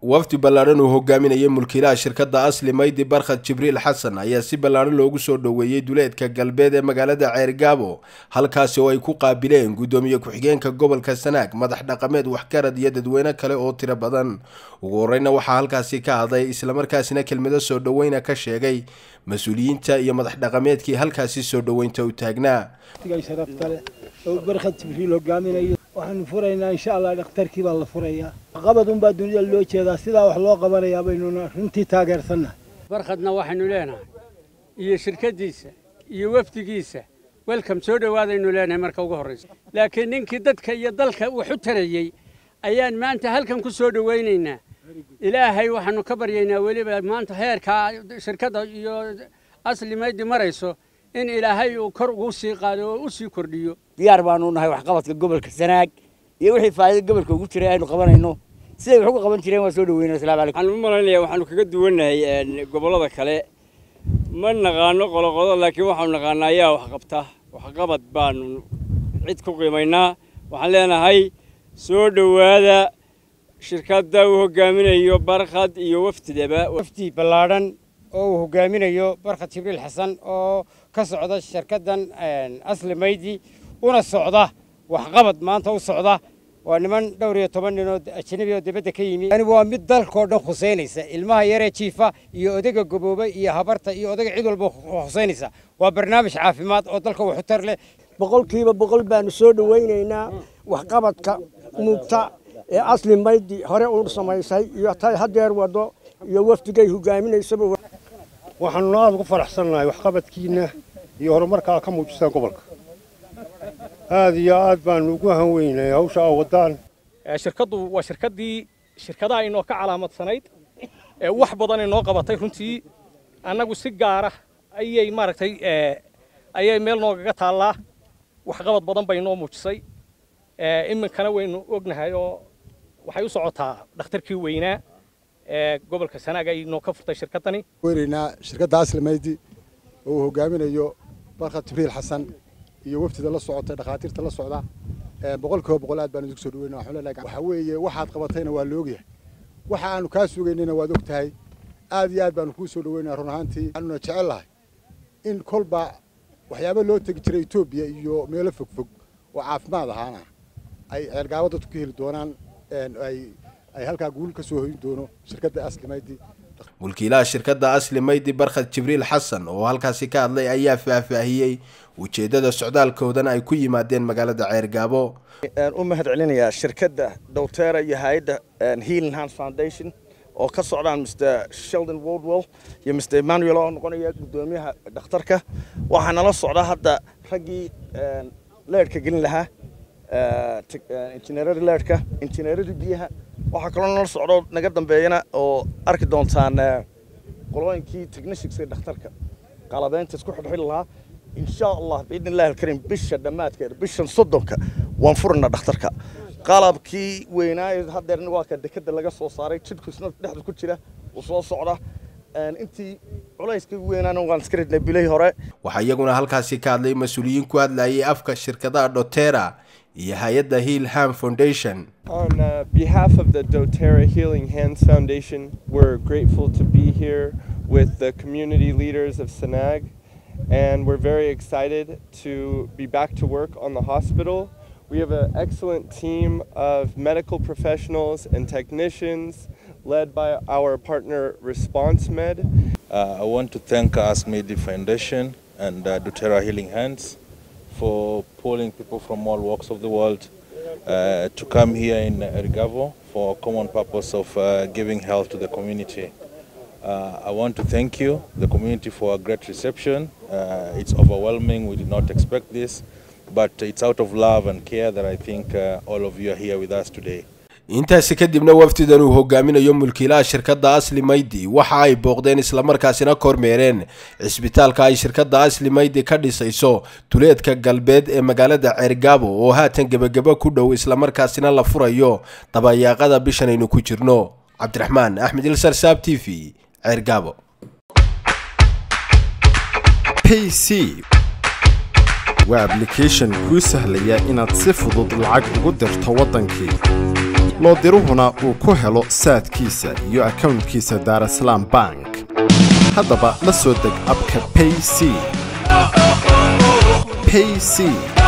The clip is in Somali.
wafdi ballaaran uu hogaaminayay mulkiilaha shirkadda Asli Maydi Barkhad Jibriil Xasan ayaa si ballaaran loogu soo dhaweeyay duleedka galbeed ee magaalada Ceergaabo halkaas oo ay ku qaabileen gudoomiye ku-xigeenka gobolka Sanaag madax dhaqameed waxgarad iyo dadweyne kale oo tiro badan ugu horeyna waxaa halkaasi ka hadlay isla markaasina kelmado soo dhaweyna ka sheegay mas'uuliyiinta iyo madax dhaqameedkii halkaasi soo dhaweynta u taagnaa Barkhad Jibriil hogaaminayo waxaan furaynaa insha Allah dhakhtarkii baa la furayaa qabadun baa dunida loo jeedaa sida wax loo qabanayaa baynu runtii taageersanahay Barkhadna waxaanu leenahay iyo shirkadiisa iyo wafdigiisa welcome soo dhawaadaynu leenahay marka ugu horeysa laakiin ninkii dadka iyo dalka wax u tarayay ayaan maanta halkan ku soo dhaweynaynaa ilaahay waxaanu ka baryaynaa waliba maanta heerka shirkadda iyo Asli Maydi marayso in ilaahay uu kor ugu sii qaado oo u sii kordhiyo diyaar baanu nahay wax qabadka gobolka Sanaag iyo wixii faa'iido gobolka ugu jiray aynu qabanayno sidii wax ugu qaban jireen waa soo dhaweynaa assalaamu calaykum waxaan u maleynayaa waxaanu kaga duwanahay gobolada kale ma naqaano qoloqodo laakiin waxaanu naqaanaa ayaa wax qabta wax qabad baanu cid ku qiimaynaa waxaan leenahay soo dhawaada shirkadda uu hogaaminayo Barkhad iyo wafdi ballaaran oo uu hogaaminayo Barkhad Jibriil Xasan oo ka socda shirkaddan Asli Maydi una socda wax qabad maanta u socda waa niman dhowr iyo 10 nin oo ajnabi oo dibadda ka yimi yani waa mid dalkoo dhan khuseynaysa ilmaha yare jiifa iyo odayga gabooba iyo habarta iyo odayga cid walba khuseynaysa waa barnaamij caafimaad oo dalka wax u tar leh boqolkiiba boqol baanu soo dhaweynaynaa wax qabadka muugta ee Asli Maydi hore u samaysay iyo tay hadeer wado iyo wafdigay hogaaminaysaba waxaan aad ugu faraxsanahay wax qabadkiina iyo horumarka ka muujisay gobolka aad iyo aad baan ugu hanweynay hawsha wadaan shirkadu waa shirkadaha inoo ka calaamadsanayd wax badan inoo qabatay runtii annagu si gaar ah ayay maaragtay ayay meel noogaga taallaa wax qabad badan bay inoo muujisay iminkana waynu ognahay oo waxay u socotaa dhakhtarkii weynaa gobolka Sanaag ay inoo ka furtay shirkadani weynaa shirkadda Asli Maydi oo hogaaminayo Barkhad Jibriil Xasan iyo wafdida la socota dhaqaatiirta la socda boqolkiiba boqol aad baan idinku soo dhaweynaa waxaan leenahay waxa weeye waxaad qabatayna waa la ogyahay waxa aanu ka suugaynayna waad ogtahay aad iyo aad baan ku soo dhaweynaa run ahaantii anuna jecelahay in kolba waxyaabo loo tagi jiray Itoobiya iyo meelo fogfog oo caafimaad ahaana ay Ceergaabo dadku ka heli doonaan ay halka guul ka soo hoyin doono shirkadda Asli Maydi mulkiilaha shirkadda Asli Maydi Barkhad Jibriil Xasan oo halkaasi ka hadlay ayaa faahfaahiyay ujeedada socdaalkoodan ay ku yimaadeen magaalada Ceergaabo u mahad celinayaa shirkadda doTERRA iyo hay'adda Healing Hands Foundation oo ka socdaan Mr. Sheldon Wardwell iyo Mr. Emmanuel oo noqonaya gudoomiyaha dhakhtarka waxaana la socda hadda raggii leerka gelin lahaa injineerada biyaha waxa kaloo la socdo naga dambeeyana oo arki doontaan qolooyinkii technicianska dhakhtarka qalabeynta isku xidhxidh lahaa insha Allah biidin Allah alkarim bisha dhamaadkeeda bishan 30 waan furna dhakhtarka qalabkii weynaa hadeerna waa ka dekada laga soo saaray jidhkiisna dhexda ku jira oo soo socda intii culayska weynaan waan iskreednay bilay hore waxa iyaguna halkaasi ka hadlay mas'uuliyiin ku hadlayay afka shirkadda doTERRA iyo hay'adda Healing Hands Foundation. On behalf of the doTERRA Healing Hands Foundation, we're grateful to be here with the community leaders of Sanaag, and we're very excited to be back to work on the hospital. We have an excellent team of medical professionals and technicians led by our partner ResponseMed. I want to thank Asli Maydi Foundation and doTERRA Healing Hands for pulling people from all walks of the world to come here in Ceergaabo for a common purpose of giving health to the community. I want to thank you, the community, for a great reception. It's overwhelming, we did not expect this, but it's out of love and care that I think all of you are here with us today. intaasi kadibna wafdidan uu hogaaminayo mulkiilaha shirkadda Asli Maydi waxa ay booqdeen isla markaasina kormeereen cisbitaalka ay shirkadda Asli Maydi ka dhisayso duleedka galbeed ee magaalada Ceergaabo oo haatan gabagaba ku dhow isla markaasina la furayo dabayaaqada bishan aynu ku jirno Cabdiraxmaan Axmed Ilsar TV Ceergaabo PC waa application ku sahlaya inaad si fudud lacag ugu dirto wadankii loo diruhuna uu ku helo saadkiisa iyo accountkiisa Daarasalaam Bank. haddaba la soo deg abka PayC.